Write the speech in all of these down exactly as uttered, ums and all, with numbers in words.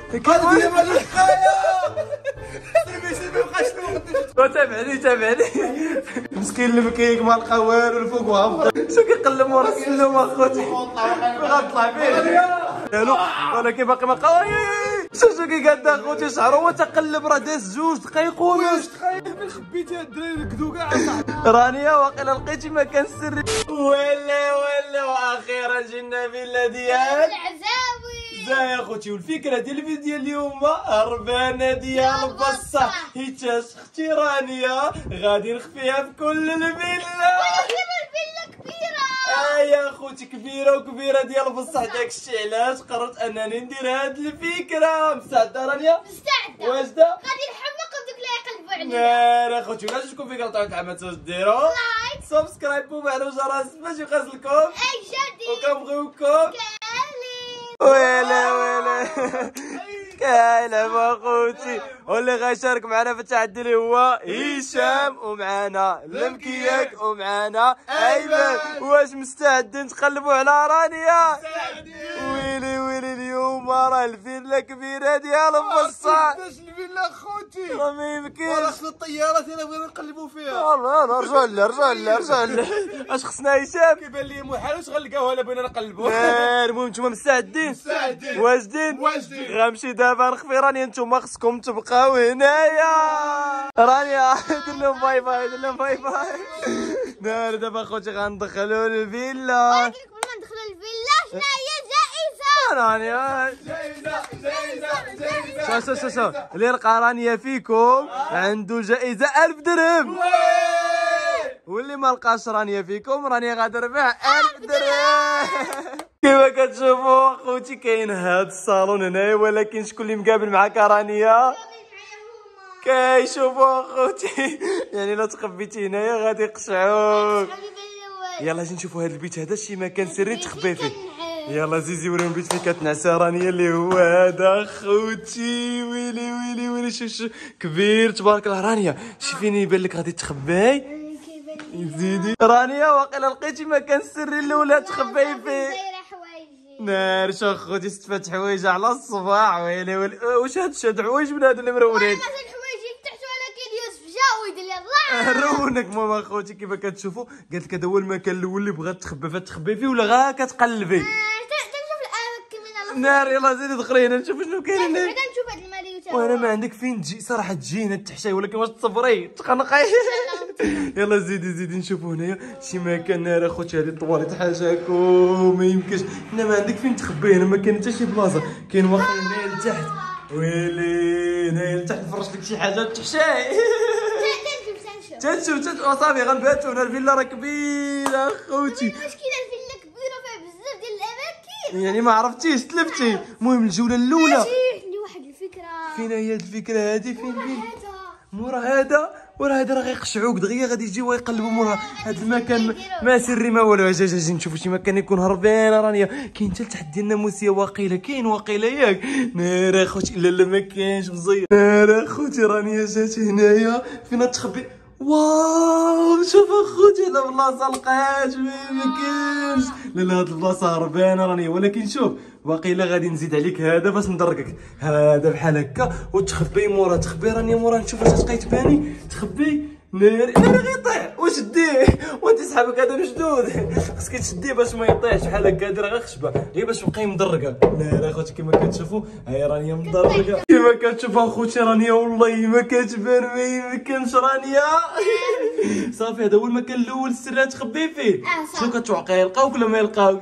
هذه مال الحكايه. سيبي سيبي بقاش تابعني تابعني. مسكين اللي ما كاين ما لقى والو الفوق وهبط. شو كيقلب ورا السلم اخوتي. غنطلع به ولكن باقي ما قاوي. شو شو كيقاد اخوتي شعرو هو تقلب راه داز جوج دقايق ونص. فين خبيتي هاد الدراري ركدوا كاع اصاحبي. رانيا واقيلا لقيتي مكان سري. ولا ولا واخيرا جينا فيلا ديال العزاوي. زاي اخوتي والفكره ديال الفيديو ديال اليوم هربانه ديال بصح حيت اختي رانيا غادي نخفيها في كل الفيلا. الفيلا كبيره. اه يا اخوتي كبيره وكبيره ديال بصح داكشي علاش قررت انني ندير هاد الفكره. مستعده رانيا؟ مستعده. واجده؟ غادي نحمق ودوك اللي يقلبوا عليا. نار اخوتي ولا تشوفوا فيك قطعوا كاع ما تنساوش ديروا لايك سبسكرايب وفعلوا الجرس باش يوصلكم اي جديد وكنبغيوكم. كاملين. ويلي ويلي كاين اخوتي. واللي غيشارك معنا في التحدي اللي هو هشام ومعنا المكياك ومعنا ايمن. واش مستعدين تقلبوا على رانيا؟ ويلي ويلي اليوم راه الفيلا كبيره ديال بصح. كيفاش الفيلا اخوتي؟ راه ما يمكنش. راه خصنا الطيارات الا بغينا نقلبوا فيها. والله رجع لا رجع لا رجع لا. اش خصنا هشام؟ كيبان لي محال واش غنلقاوها الا بغينا نقلبوا. المهم نتوما مستعدين؟ مستعدين. واجدين؟ واجدين. غنمشي دابا نخفي رانيا. نتوما خصكم تبقاو هنايا. رانيا دير لهم باي باي دير لهم باي باي. نار دابا اخوتي غندخلوا الفيلا. ولكن قبل ما ندخلوا الفيلا شنو هي الجائزه؟ رانيا جايزه جايزه شوف شوف شوف اللي لقى رانيا فيكم عنده جائزه ألف درهم. واللي ما لقاش رانيا فيكم رانيا غادي تربح ألف درهم. كيما كتشوفوا اخوتي كاين هاد الصالون هنايا ولكن شكون اللي مقابل معاك رانيا؟ كيشوفوا اخوتي يعني لا تخبيتي هنايا غادي يقشعوك. يلا اجي نشوفوا هاد البيت هذا شي مكان سري تخبي فيه. يلا زيزي وريهم البيت فين كتنعسى رانيا اللي هو هذا اخوتي. ويلي ويلي ويلي شوف شوف كبير تبارك الله. رانيا شوفيني يبان لك غادي تخبي. زيدي رانيا واقيلا لقيتي مكان سري الاولى تخبي فيه. نار شو اخوتي ست حوايج على الصباح. ويلي ويلي واش هاد شاد حوايج من هادو اللي مرونين؟ رونك ماما اخوتي كيف كتشوفوا قالت لك هذا هو المكان الاول اللي بغات تخبى فتخبي فيه ولا غا كتقلبي. تنشوف الاماكن من نار يلا زيدي دخلي هنا نشوف شنو كاين هنا. بعدا نشوف هاد الماليوتا. وانا ما عندك فين تجي صراحه تجي هنا تحشاي ولكن واش تصبري تخنقي. يلا زيدي زيدي نشوفوا هنايا شي مكان. نار اخوتي هذه الطواليت حاشاكم ما يمكنش. هنا ما عندك فين تخبي. هنا ما كاين حتى شي بلاصه. كاين واقع هنايا لتحت. ويلي هنايا لتحت فرش لك شي حاجه تحشاي. تنشوف تنشوف صافي غنباتو هنا. الفيلا راه كبيره اخوتي. المشكله الفيلا كبيره فيها بزاف ديال الاماكن. يعني ما عرفتيش تلفتي. المهم الجوله الاولى عندي واحد الفكره. فين هي هاد الفكره هادي؟ فين فين مورا هذا ورا هذا راه غيقشعوك دغيا غادي يجيو يقلبوا مورا هاد المكان ما سري ما والو. اجي اجي نشوفوا شي مكان يكون هربان رانيا. كاين حتى لتحت ديال الناموسيه واقيلا كاين واقيلا ياك. نار اخوتي لا لا ما كاينش مزير. نار اخوتي رانيا جات هنايا فين تخبي. واو شوف اخوتي هاد البلاصه لقات ما كاينش. لا لا هاد البلاصه هربانه رانيا ولكن شوف واقيلا غادي نزيد عليك هذا باش ندركك. هذا بحال هكا وتخبي مورا تخبي رانيا مورا نشوف واش تبقاي تباني تخبي. ناري ناري غيطيح واش ديه وانت صحابك هذا مشدود خصك تشديه باش ما يطيحش بحال هكا. دير غير خشبه غير باش تبقاي مدركه. ناري اخوتي كما كتشوفوا هاي رانيا مدركه كما كتشوف اخوتي رانيا والله ما كتبان ما يمكنش رانيا. صافي هذا هو المكان الاول السر تخبي فيه. شنو كتوقع يلقاوك ولا ما يلقاوكش؟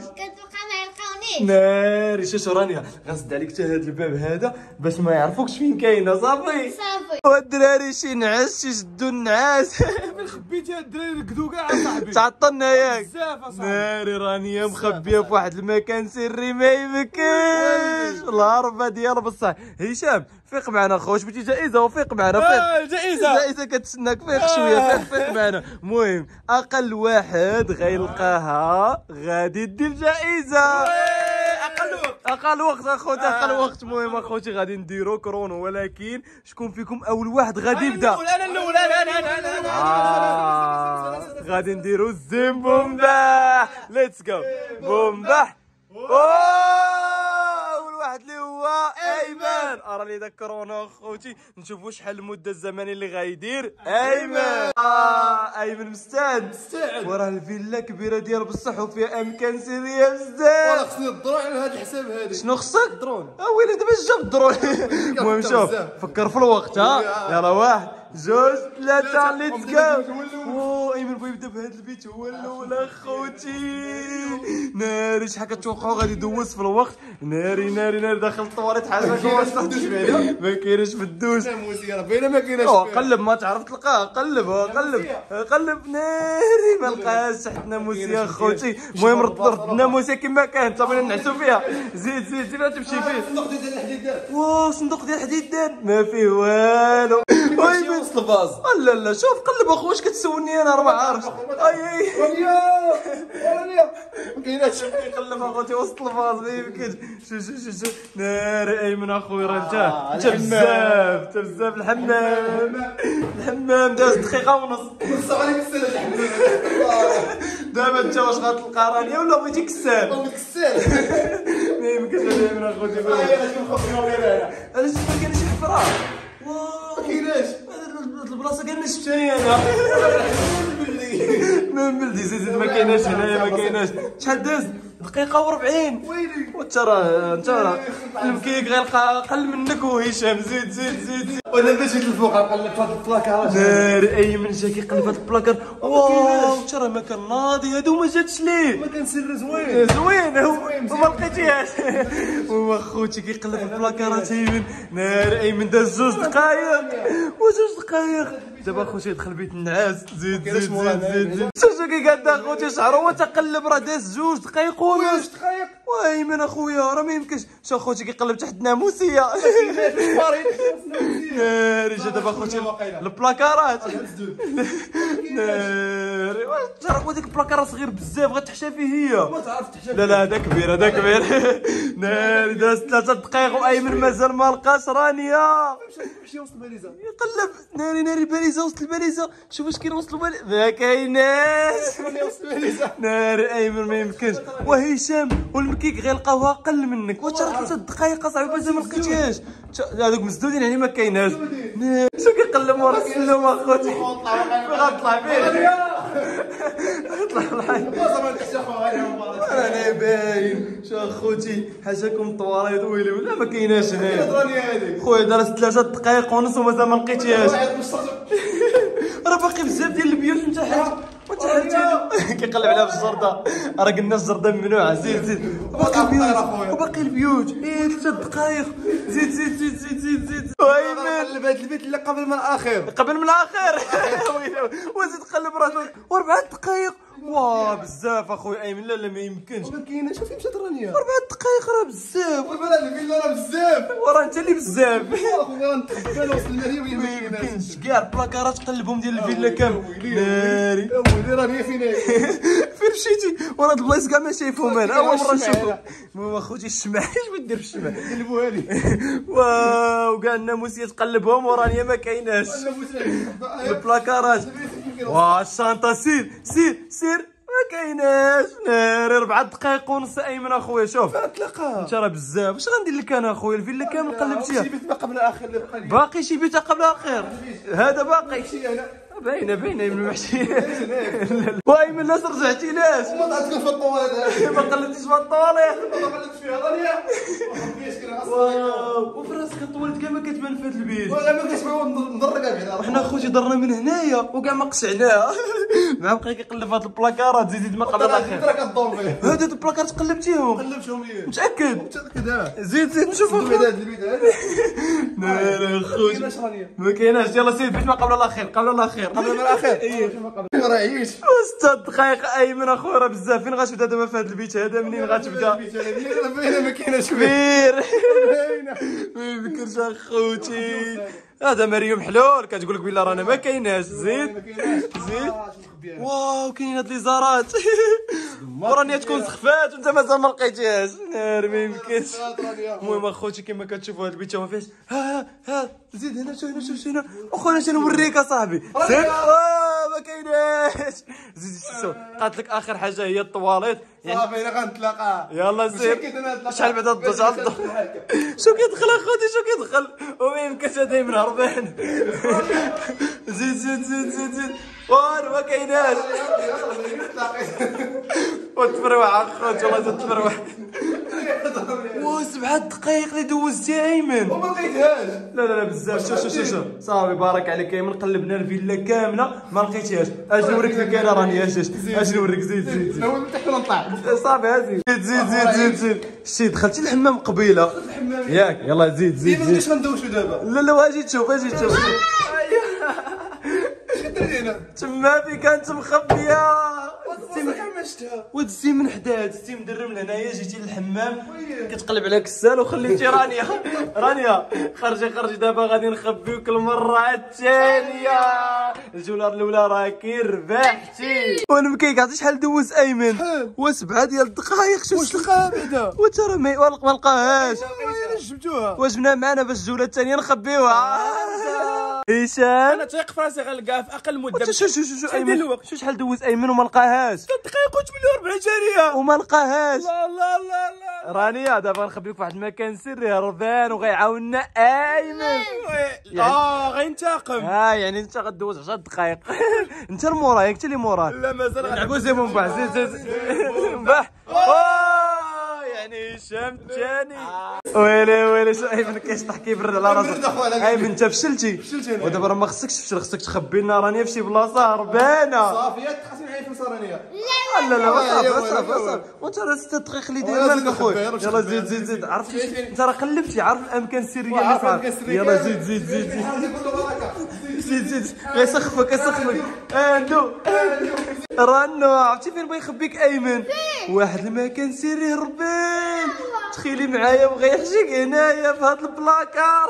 ناري شوف رانيا غنسد عليك حتى هذا الباب هذا باش ما يعرفوكش فين كاينه. صافي صافي والدراري شي نعاس يشدوا النعاس. فين خبيتي هاد الدراري ركدوا كاع اصاحبي. تعطلنا ياك. بزاف اصاحبي. ناري رانيا مخبيه في واحد المكان سري ما يمكنش. الهربه ديال بصح. هشام فيق معنا خوش بغيتي جائزه وفيق معنا. فيق الجائزه الجائزه كتسناك. فيق شويه فيق فيق معنا. المهم اقل واحد غيلقاها غادي يدي الجائزه. اقل وقت اخوتي اقل وقت. المهم اخوتي غادي نديرو كرونو ولكن شكون فيكم اول واحد غادي يبدا؟ انا الاول انا انا انا انا آه. غادي نديرو الزين بومباح. ليتس جو بومباح. اول واحد اللي هو ايمن. مزيان راني داك كورونا اخوتي نشوفوا شحال المده الزمنيه اللي غايدير ايمن. اه ايمن مستعد مستعد. وراه الفيلا كبيره ديال بصح وفيها امكان سريه بزاف. والله خصني الدرون على هذا الحساب هذا. شنو خصك؟ الدرون. اه ويلي دابا جا الدرون. المهم شوف فكر في الوقت ها. يلا واحد جوج ثلاثة ليتس جو. واو ايمن بغا يبدا بهذا البيت هو الاول اخوتي. ناري شحال كتوقعوا غادي يدوز في الوقت. ناري ناري ناري داخل الطواليت حاجه ما كايناش في الدوش. باينه ما كايناش. قلب ما تعرف تلقاه. قلب قلب قلب. ناري ما لقاهاش تحت ناموسيه اخوتي. المهم رد الناموسيه كما كان حتى بغينا نعسو فيها. زيد زيد زيد تمشي فيه. صندوق ديال الحديد دار. واو صندوق ديال الحديد دار ما فيه والو. ايمن وسط الفاز. لا لا شوف قلب اخو واش كتسولني انا راه ما عارفش. اي اي رانيا رانيا ما كايناش. يقلب اخوتي وسط الفاز ما يمكنش. شوف شوف شوف شوف ناري ايمن اخويا راه انت انت بزاف انت بزاف. الحمام الحمام داز دقيقه ونص. صافي عليك السنه الحمام. دابا انت واش غتلقى رانيا ولا بغيتي كسال؟ بغيت كسال. ما يمكنش ايمن اخوتي. غادي نخبيو غير هنا. انا شفت ما كاينش الحفره. واو ما كايناش. هاد البلاصه كاع شفتها انا. من بلدي زيد زيد ما كايناش هنايا ما كايناش. شحال داز؟ دقيقة وأربعين. ويلي. وانت راه انت راه المكيك غيلقى اقل منك وهشام. زيد زيد زيد زيد. ودابا جيت الفوق نقلب في هاد البلاكارات. ناري ايمن جا كيقلب هاد البلاكار. واو انت راه مكان ناضي هادو ما جاتش ليه. مكان سر زوين. زوين هو وما لقيتيهاش. هو خوتي كيقلب في البلاكارات ايمن. ناري ايمن داز جوج دقايق وجوج دقايق. دابا خوتي يدخل بيت النعاس. زيد زيد زيد زيد. شوف كي قاد اخوتي شعرو هو تقلب راه داز جوج دقايق ونص. دقايق. وايمن اخويا راه ما يمكنش. شوف خوتي كيقلب تحت ناموسيه. ناري جا دابا خوتي البلاكارات. ناري واش ديك البلاكاره صغير بزاف غتحشى فيه هي. ما تعرف تحشى. لا لا هذا كبير هذا كبير. ناري داز ثلاثة دقائق وايمن مازال ما لقاش رانيا. مشي وسط الباليزه. يقلب. ناري ناري الباليزه وسط الباليزه. شوف واش كاين وسط الباليزه ما كايناش. وسط الباليزه. ناري ايمن ما يمكنش. وهشام والمكيك غيلقاوها اقل منك. واش راه ثلاثة دقائق صاحبي مازال ما لقيتيهاش. هذوك مسدودين يعني ما كايناش. شو كيقلب ورا السلم اخوتي. غطلع فيه. اطلع انا باين. شو اخوتي حاجاكم طواليط ويلي ولا ما كايناش هنايا. خويا دارت ثلاثة دقائق ونص ومازال ما لقيتيهاش. راه باقي بزاف ديال البيوت من تحت كيقلب عليها في الجرده. راه قلنا الجرده ممنوعه. زيد زيد وباقي البيوت وباقي البيوت. ايه ثلاث دقائق. زيد زيد زيد زيد زيد زيد. ايمن قلب هذا البيت اللي قبل من الاخر. قبل من الاخر. وزيد قلب راه واربع دقائق. واه بزاف اخويا ايمن. لا لا ما يمكنش. ما كايناش. فين مشات رانيا؟ اربع دقائق راه بزاف. ولا الفيلا راه بزاف. وراه انت اللي بزاف. اخويا نتخبى وسط المدينه وهي ما يمكنش كاع البلاكارات قلبهم ديال الفيلا كامل. ناري يا ولدي راني فين فين مشيتي؟ وراه هاد البلايص كاع ما شايفهم انا اول مره نشوفهم. المهم اخوتي الشمع اش بغيت دير في الشمع؟ قلبوها لي. واو كاع الناموسيه تقلبهم وراني ما كايناش البلاكارات. واه الشانطه سير سير سير ما كايناش. ناري ربع دقائق ونص ايمن اخويا. شوف تلقى انت راه بزاف. واش غندير لك انا اخويا؟ الفيلا كامل قلبتيها. شي بيت ما قبل الاخر اللي بقى لي. باقي شي بيت قبل الاخر. هذا باقي شي انا باينه باينه من المحشي. وايمن لاش رجعتي لاش؟ ما تعرفش في الطواليت هذه. ما قلبتيش في الطواليت. ما قلبت فيها رانيا. ما خبيتش كده اصلا. واو وفي راسك الطواليت كاع ما كتبان في هذا البيت. ولا ما كنتش مدرقه بعدا. حنا خوتي درنا من هنايا وكاع ما قشعناها. مع بقى كيقلب في هاد البلاكارات. زيد ما قبل الاخر. ترى كدور فيه. هاد البلاكارات قلبتيهم؟ قلبتهم ليه. متاكد؟ متاكد اه. زيد زيد نشوف هذا البيت هذا. لا خوتي كايناش رانيا. ما كايناش. يلا سير بيت ما قبل الاخير قبل الاخير قبل من الاخر. ايه راه عييت. ستة دقائق ايمن اخويا راه بزاف. فين غتبدا دابا في هذا البيت هذا؟ منين غتبدا؟ البيت هذا باينه ما كايناش كبير. باينه. ما يمكنش اخوتي. هذا مريم حلول كتقول لك بلا رانا ما كايناش. زيد زيد. واو كاين هاد لي زارات. وراني تكون سخفات وانت مازال ما لقيتيهاش. نار ما يمكنش. المهم اخوتي كما كتشوفوا هاد البيت هو فيه. ها ها زيد هنا شوف هنا شوف هنا. اخويا اش نوريك اصاحبي. زيد ما كايناش. زيد شوف قالت لك اخر حاجه هي الطواليت. صافي انا غنتلاقى. يلا سير. شحال بعدا الضوء شحال الضوء. شو كيدخل اخوتي شو كيدخل؟ كاش دايما هربان. زيد زيد زيد زيد زيد وار ما كايناش. وتفروح اخوتي والله تفروح. وسبعة دقائق اللي دوزتي ايمن وما لقيتهاش. لا لا لا بزاف. شوف شوف شوف صافي بارك عليك ايمن. قلبنا الفيلا كامله ما لقيتيهاش. اجي نوريك فين كاينه راني. اش اش اجي نوريك. زيد زيد زيد اول تحت نطلع صافي هازي. زيد زيد زيد زيد زيد شتي دخلتي الحمام قبيله ياك. يلا زيد زيد ديما زيد. كاش غندوشو دابا. لا لا اجي تشوف اجي تشوف. درينا تما في كانت مخبيه. ما شفتها. ودزتي من حداه دزتي مدرم لهنايا. جيتي للحمام كتقلب على كسال وخليتي رانيا. رانيا خرجي خرجي دابا غادي نخبيوك المره الثانيه. الجوله الاولى راكي ربحتي. وانا ما كيعطيش شحال دوز ايمن. وسبعه ديال الدقائق. شوف واش لقاها بعدا؟ وانت راه ما لقاهاش. جبتوها. واجبنا معنا باش الجوله الثانيه نخبيوها. هشام انا تايق في راسي غنلقاها في اقل مده. شو شو شو شو شحال ديال ايمن الوقت؟ شو شحال دوز ايمن وما لقاهاش. ثلاث دقائق وثمانية وأربعين جاريه. وما لقاهاش. لا لا لا لا رانيا دابا نخبيوك في واحد المكان سري هربان وغيعاوننا ايمن. اه غينتقم. ها يعني انت غدوز عشر دقائق. انت المورا ياك انت اللي مورا. لا مازال نلعبوا زي من زيد زيد مباح. اوه يعني هشام الثاني. ويلي ويلي شو ايمن كيشطح كيبرد على راسك. ايمن انت فشلتي. ودابا راه ما خصكش تفشل. خصك تخبي لنا رانيا في شي بلاصه هربانه. صافي خاصني نعيط في صرانيه. لا لا صافي صافي صافي. وانت راه ست دقائق اللي داير مالك اخويا. يلا زيد زيد زيد. عرفتي انت راه قلبتي عارف الاماكن السريه اللي صار. يلا زيد زيد زيد زيد زيد زيد. غيسخفك يسخفك. اندو رانو عرفتي فين بغا يخبيك ايمن؟ واحد المكان سري هربان. تخيلي معايا بغا يحشيك هنايا في هاد البلاكار.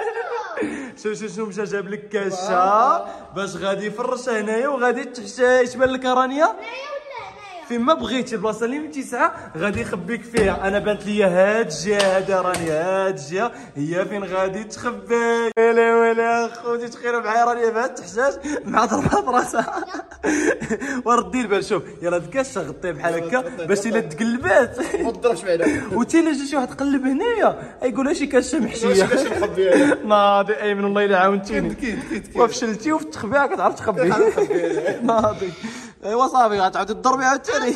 شوف شوف شوف مشى جاب لك كاشه باش غادي يفرشها هنايا وغادي تحشى. اش بان لك رانيا؟ فين ما بغيتي البلاصه اللي متسعه غادي يخبيك فيها. انا بانت ليا هاد الجهه هذا راني هاد الجهه هي فين غادي تخبي. ويلي ويلي اخوتي تخيلوا معايا راني بهاد التحشاش مع ضربه براسها. وردي البال. شوف يلا دكاشه غطيه بحال هكا باش الا تقلبات ما تضربش بعدا. وتي الا جا شي واحد قلب هنايا يقول شي كاشه محشيه. ناضي ايمن والله الا عاونتيني. وفشلتي وفي التخبيعه كتعرف تخبي. ناضي ايوا صافي غتعاودي تضربي عاوتاني.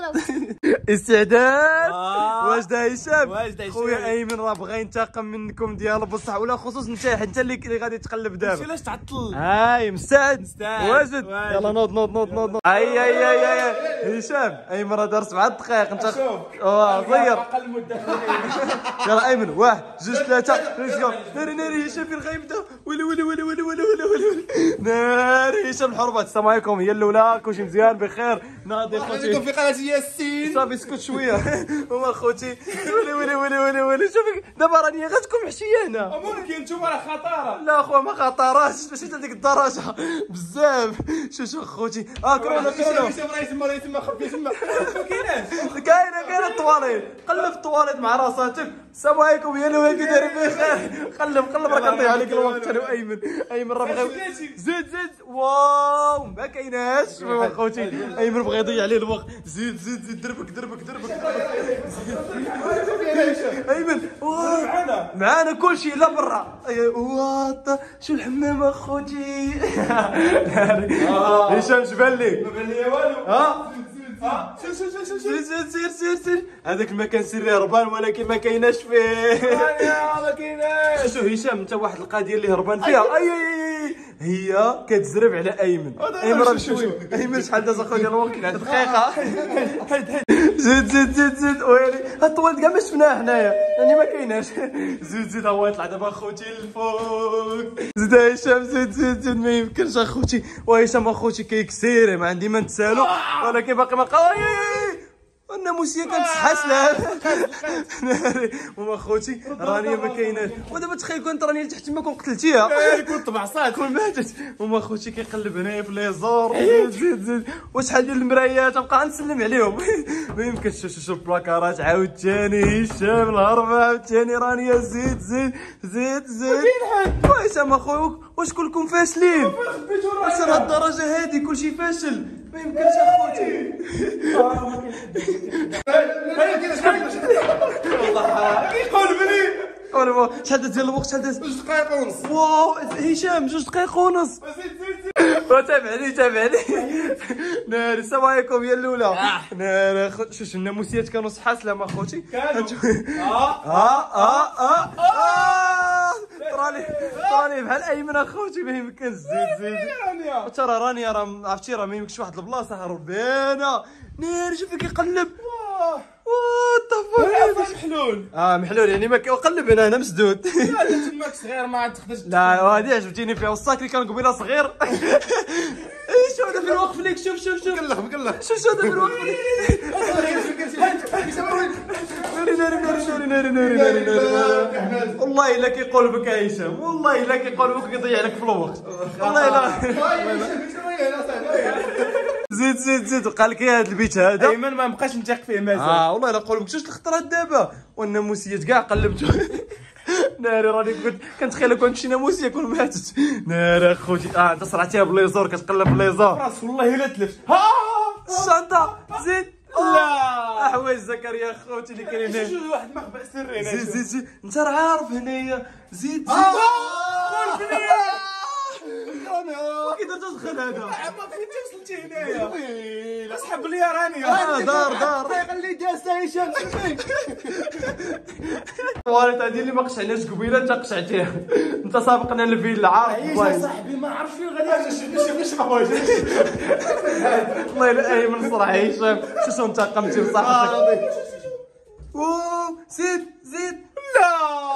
استعداد. واش دا هشام؟ واش دا هشام؟ خويا ايمن راه بغا ينتقم منكم ديال بصح ولا خصوص انت انت اللي اللي غادي تقلب دابا. علاش تعطل؟ هاي مستعد؟ مستعد. واجد. واجد. يلا نوض نوض نوض نوض نوض. اي اي اي اي هشام ايمن راه دار سبعة دقائق. انت اه صغير. اقل مده. يلا ايمن واحد جوج ثلاثة ليتس جو. ناري ناري هشام فين غايبدا. ولي ولي ولي ولي ولي ولي ولي ناري هشام الحربات. السلام عليكم. هي الاولى كلشي مزيان بخير. ناضي خوتي في قناه ياسين. صافي اسكت شويه. هما خوتي ولي ولي ولي ولي ولي. شوفي دابا راني غتكون محشيه هنا. ممكن نتوما راه خطره. لا اخويا ما خطراتش ماشي لديك الدرجه بزاف. شوف شوف خوتي. اه كورونا كورونا راه يسمى راه يسمى خبي تما. ما كايناش. كاينه كاينه الطواليت. قلب الطواليت مع راساتك. السلام عليكم يا لو كي دايرين بخير. قلب قلب راه كنضيع عليك الوقت انا وايمن. ايمن راه بغا زيد زيد. واو ما كايناش. شوف خوتي ايمن بغا يضيع عليه الوقت. زيد زيد زيد دربك دربك دربك ايمن. معانا معانا كلشي لا برا. واط شو الحمام اخوتي. هشام شبان لك؟ ما بان ليا والو. ها سير سير سير سير سير سير سير سير سير. هذاك المكان سري هربان ولكن ما كايناش فيه. ما كايناش. شوف هشام انت واحد القضيه اللي هربان فيها. اي اي هي كتزرب على ايمن. ايمن راه شوي. ايمن شحال داز اخويا الوقت على دقيقه. زيد زيد زيد زيد. ويلي هاد الطواليت كاع ما شفناها حنايا يعني ما كايناش. زيد زيد هو يطلع دابا اخوتي الفوق. زيد هشام زيد زيد زيد ما يمكنش اخوتي. وهشام اخوتي كيكسيري ما عندي ما نتسالو ولكن باقي ما قاي. الناموسيه كتسحاسله. وما اخوتي راني ما كايناش. ودابا تخيل كنت راني لتحت تما كون قتلتيها كنت بعصات كون ماتت. وما اخوتي كيقلب هنايا في ليزور. زيد زيد زيد. وشحال ديال المرايات نبقى نسلم عليهم. ما يمكنش. شوف شوف البلاكارات عاوتاني هشام الهربه عاوتاني رانيا. زيد زيد زيد زيد. وهشام اخويا واش كلكم فاشلين؟ واش لهاد الدرجه هادي كلشي فاشل؟ ما يمكنش اخوتي. والله يقول بني قول شحال داز ديال الوقت؟ شحال داز؟ جوج دقائق ونص. واو هشام جوج دقائق ونص. زيد زيد زيد. تابعني تابعني. ناري السلام عليكم يا الاولى. ناري شو شو الناموسيات كانوا صحاح سلام اخوتي. كانوا. اه اه اه اه تراني تراني بحال ايمن اخوتي ما يمكنش. زيد زيد. رانيا. ترى رانيا راه عرفتي راه ما يمكنش واحد البلاصه ربينا. ناري شوف كيقلب. وات ذا محلول. اه محلول يعني ما كيقلب انا انا مسدود. هذا تماك صغير ما عاد تقدرش. لا وهذه عجبتيني فيها والصاك اللي كان قبيله صغير. ايه شو هذا في الوقف ليك شوف شوف شوف مقلق مقلق. شوف شو هذا في الوقف ليك. ناري ناري ناري ناري ناري ناري ناري. والله الا كيقول بك يا هشام والله الا كيقول بك كيضيع لك في الوقت والله الا. زيد زيد زيد وقال لك هذا البيت هذا ايمن ما بقاش نثق فيه مازال. اه والله الا نقول لك شوف الخطرات دابا والناموسيات كاع قلبتو. ناري راني كنت كنتخيل كون شي ناموسيه كون ماتت. ناري اخوتي اه انت صرعتيها بالليزور كتقلب بالليزور. راس والله الا تلفت. ها الشنطه زيد. لا احوايج زكريا اخوتي اللي كاين هنا. شوف واحد مخبأ سري هنا. زيد زيد زيد انت راه عارف هنايا. زيد زيد قول بنيه. كي درت تدخل هذا. ما فين وصلتي هنايا. ويلي اسحب لي راني. اه دار دار اللي دازها هشام شوفي. والله هذه اللي ما قشعناش قبيله انت قشعتيها. انت سابقنا للفيلا عارف. يا صاحبي ما عرفش فين غادي نمشي نمشي نخرج. والله الا ايمن صراحه هشام شو شو انتقمتي بصاحبك. واو زيد زيد. لا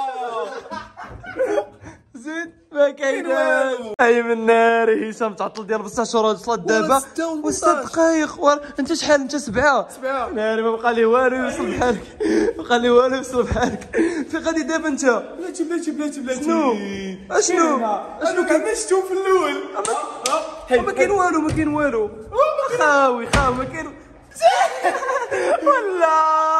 زيد ما كاين ايمن ناري هشام تعطل ديال بصح شهور وصلت دابا وستة دقائق. انت شحال انت سبعه سبعة. ناري ما بقى لي والو يوصل بحالك ما بقى لي والو يوصل بحالك. فين غادي دابا انت؟ بلاتي بلاتي بلاتي بلاتي. شنو؟ اشنو؟ اشنو كان شفتو في الاول. ما كاين والو ما كاين والو. خاوي خاوي ما كاين ولا.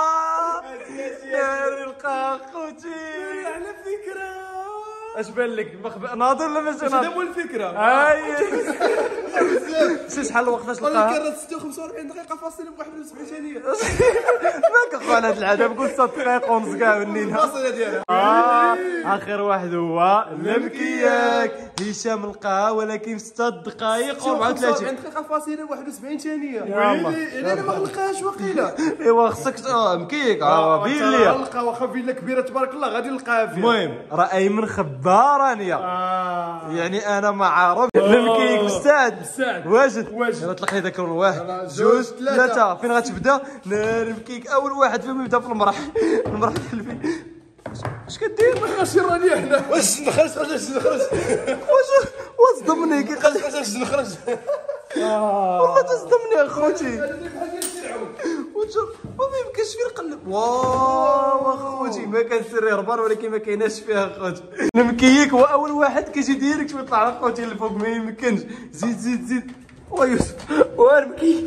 ناري لقى اخوتي على فكره. اش بان لك مخبأ ناظر ولا ماشي هذا ناظر؟ مو الفكره. هاي شي شحال الوقت فاش لقاها؟ كانت ستة وخمسة وأربعين دقيقة فاصلة واحد وسبعين ثانية. ما كنقول هاد العذاب قلت ست دقائق ونص كاع ونينا. الفاصلة ديالها. اه اخر واحد هو المكياك هشام لقاها ولكن في ستة دقائق وأربعة وثلاثين دقيقة فاصلة واحد وسبعين ثانية. الله. ويلي انا ما خلقهاش وقيلة. ايوا خصك اه مكيك اه بين ليا. نلقى واخا فيلا كبيرة تبارك الله غادي نلقاها فيها. المهم راه ايمن خبا رانيا. يعني انا ما عارف المكيك بستاد بستاد. واجد واجد. يلا طلق لي ذاك واحد جوج ثلاثة. فين غتبدا؟ نار المكيك اول واحد فيهم يبدا في المرح. المرح ديال الفيلم. اش كدير؟ خاصي راني حنا. واش نخرج واش نخرج واش واصدمني كيقال لي واش نخرج. والله تصدمني اخوتي. ما يمكنش فين نقلب. واو اخوتي ما كان سري هربان ولكن ما كايناش فيها اخوتي. المكيك هو اول واحد كيجي ديريكت ويطلع على اخوتي الفوق ما يمكنش. زيد زيد زيد. ويوسف والمكيك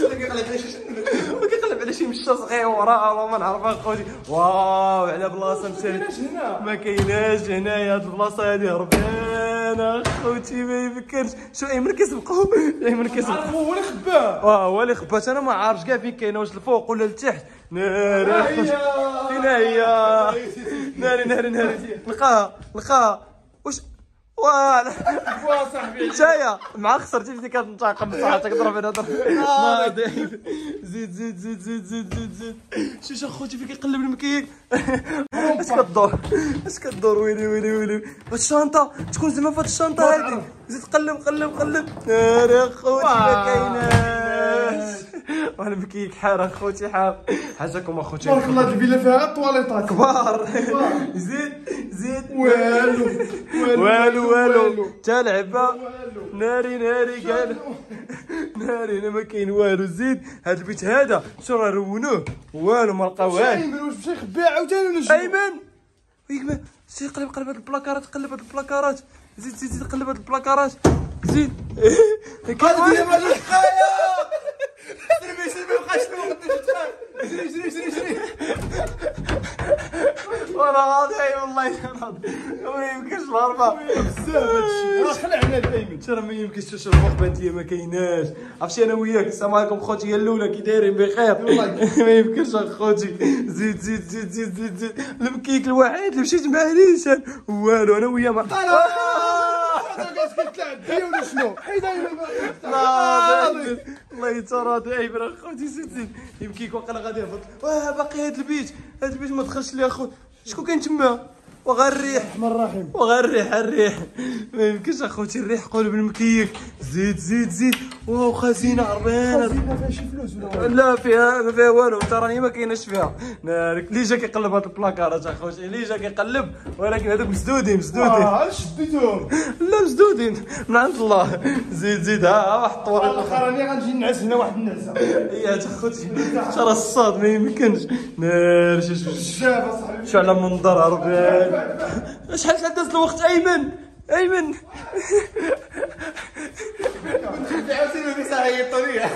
كيقلب على شي مشى صغير وراه ما نعرف اخوتي. واو على بلاصه مشات ما كايناش هنايا. هاد البلاصه هادي هربانه اخوتي ما يمكنش. شو ايمن كيسبقو ايمن كيسبقو. هو اللي خباه. واه هو اللي خبات. انا ما عارفش كاع فين كاينه واش الفوق ولا لتحت. ناري فين هي؟ ناري ناري ناري لقاها لقاها واش واه فوا صاحبي. نتايا مع خسرتي بديتي كتنتقم بصحتك ضرب انا ضرب. زيد زيد زيد زيد زيد زيد زيد. شوف اخوتي فين كيقلب المكيك. اش كدور اش كدور ويلي ويلي ويلي. هاد الشنطه تكون زعما في هاد الشنطه هادي. زيد قلب قلب قلب. ناري اخوتي ما كايناش. وانا المكيك حار اخوتي حار. حاجاكم اخوتي تبارك الله الفيلا فيها الطواليطات كبار. زيد زيد والو والو والو تا لعبه. ناري ناري قال ناري انا ما كاين والو. زيد هاد البيت هذا شو راه رونوه والو ما لقاوهاش. ايمن واش مشى يخبيها عاوتاني ولا شنو؟ ايمن ويك ما سير قلب قلب هاد البلاكارات قلب هاد البلاكارات. زيد زيد زيد قلب هاد البلاكارات. زيد هذه هي ما دقايق. سيربي سيربي بقاش الوقت. اجري اجري اجري اجري. وانا غاضي والله غاضي. ما يمكنش الهربه بزاف هادشي. خلعنا الايمن. ترى ما يمكنش تشرب مقبات ليا ما كايناش. عرفتي انا وياك السلام عليكم خوتي يا الاولى كي دايرين بخير. ما يمكنش اخوتي. زيد زيد زيد زيد زيد زيد المكيك الوحيد اللي مشيت معاه نيشان والو انا وياه ما كاس كتلعب بيا ولا شنو؟ حيد لا الله يتراضي ايمن اخوتي زيد زيد يمكيك واقيلا غادي يهبط. واه باقي هاد البيت هاد البيت ما دخلش ليه اخو. شكون كاين تما؟ وغير الريح الرحمن الرحيم. وغير الريح الريح ما يمكنش اخوتي الريح قولوا المكيك. زيد زيد زيد واو خزينه عربانه. خزينه فيها شي فلوس ولا؟ لا فيها ما فيها والو تراني ما كايناش فيها. نارك اللي جا كيقلب هاد البلاكارات اخوتي اللي جا كيقلب ولكن هذوك مسدودين مسدودين. اه شديتهم. لا مسدودين من عند الله. زيد زيد ها واحد الطوري الاخر راني غنجي نعس هنا واحد النعسه. يا اخوتي شرا الصاد ما يمكنش. نار شوف بزاف اصاحبي. شو على منظر عربان. شحال داز الوقت ايمن ايمن كنت عاوتاني في ساعه الطريق.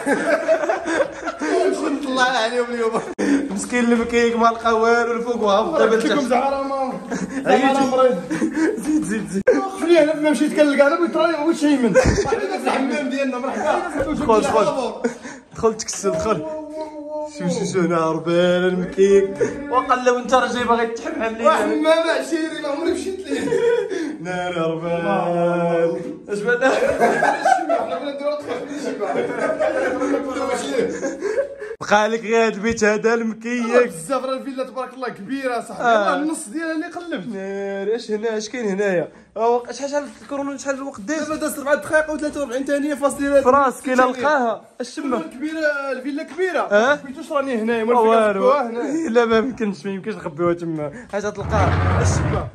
نمشي نطلع عليهم اليوم. مسكين المكيك ما لقى والو الفوق وهبط دابا لكم لتحت. زعما ما زعما مريض. زيد زيد زيد وقف لي انا ما مشيت كنلقى انا بغيت راني بغيت شيمن. صاحبي في الحمام ديالنا مرحبا. دخل دخل دخل تكسل دخل. شوف شوف شو هنا هربان المكيك وقلب انت راه جاي باغي تحمل لي واحد ما عشيري ما عمري مشيت ليه. نار هربان اش بعدا حنا بغينا نديرو بقى لك غير هاد البيت هذا المكيك. بزاف راه الفيلا تبارك الله كبيره صاحبي. آه. والله النص ديالها اللي قلبت. نار اش هنا اش كاين هنايا؟ شحال شحال تذكرون شحال الوقت داز؟ دابا دازت أربعة دقائق وثلاثة وأربعين ثانيه فاصله فراس كي لقاها اش تما؟ كبيره الفيلا كبيره. اه بغيتوش راني هنايا ما والو نفكروا هنا. لا ما يمكنش ما يمكنش نخبيوها تما حاجه تلقاها اش تما؟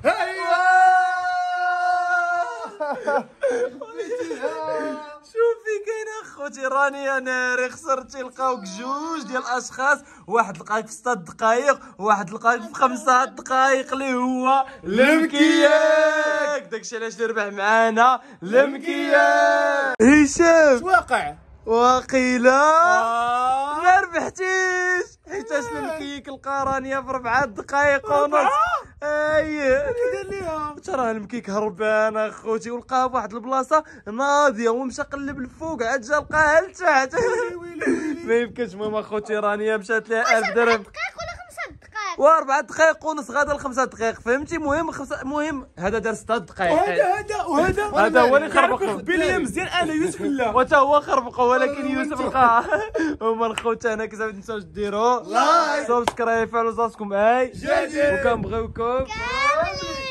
شوفي كاين اخوتي راني انا خسرتي لقاوك جوج ديال الاشخاص واحد لقاك في ستة دقائق وواحد لقاك في خمسة دقائق اللي هو المكياك. داكشي علاش ربح معانا المكياك. هشام واقع واقيلا ما ربحتيش حيتاش المكيك لقى رانيا في ربعة دقائق ونص. اي دير ليها ترى المكيك هربان اخوتي ولقاها بواحد البلاصه ناضيه ومشى قلب الفوق عاد جا لقاها لتحت. ما يمكنش المهم اخوتي رانيا مشات لها ألف درهم. دقائق ولا خمسة دقائق؟ واربع دقائق ونص غادا لخمسة دقائق فهمتي. المهم خمسة المهم هذا دار ستة دقائق. وهذا هذا وهذا هذا هو اللي خربق بلي مزيان انا يوسف الله. وتا هو خربق ولكن يوسف لقاه. هما الخوت انا كي زعما تنساوش ديروا لايك سبسكرايب فعلوا راسكم اي جديد وكنبغيوكم. كاملين.